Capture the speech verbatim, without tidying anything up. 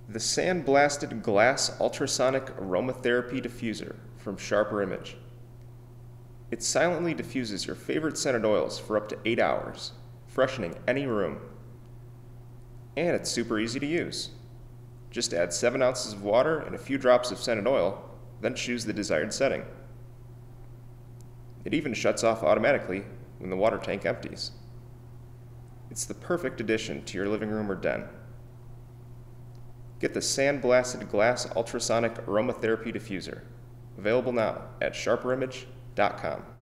The Sandblasted Glass Ultrasonic Aromatherapy Diffuser from Sharper Image. It silently diffuses your favorite scented oils for up to eight hours, freshening any room. And it's super easy to use. Just add seven ounces of water and a few drops of scented oil, then choose the desired setting. It even shuts off automatically when the water tank empties. It's the perfect addition to your living room or den. Get the Sandblasted Glass Ultrasonic Aromatherapy Diffuser, available now at sharper image dot com.